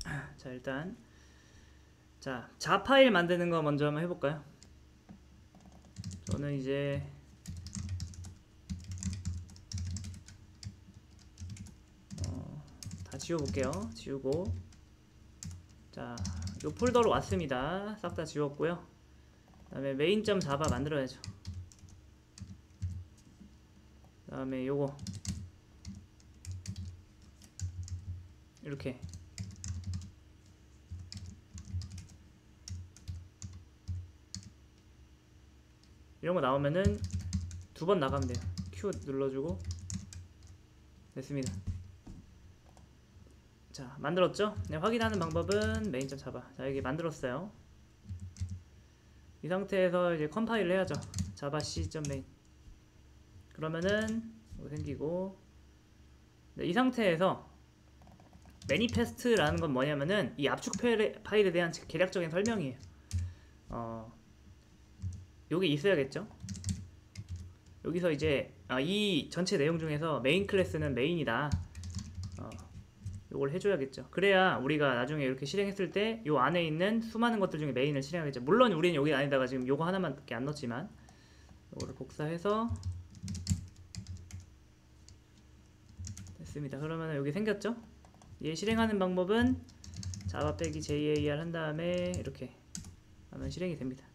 자, 일단 자 파일 만드는 거 먼저 한번 해볼까요? 저는 이제 다 지워볼게요. 지우고, 자, 요 폴더로 왔습니다. 싹 다 지웠고요. 그 다음에 main.java 만들어야죠. 그 다음에 요거 이렇게 이런 거 나오면은 두 번 나가면 돼요. Q 눌러주고. 됐습니다. 자, 만들었죠? 네, 확인하는 방법은 main.java. 자, 여기 만들었어요. 이 상태에서 이제 컴파일을 해야죠. java c.main. 그러면은 이거 생기고, 네, 이 상태에서 manifest라는 건 뭐냐면은 이 압축 파일에 대한 개략적인 설명이에요. 요게 있어야겠죠? 여기서 이제 이 전체 내용 중에서 메인 클래스는 메인이다. 요걸 해줘야겠죠. 그래야 우리가 나중에 이렇게 실행했을 때 요 안에 있는 수많은 것들 중에 메인을 실행하겠죠. 물론 우리는 여기 안에다가 지금 요거 하나만밖에 안 넣었지만, 요거를 복사해서 됐습니다. 그러면 여기 생겼죠? 얘 실행하는 방법은 java 빼기 jar 한 다음에 이렇게 하면 실행이 됩니다.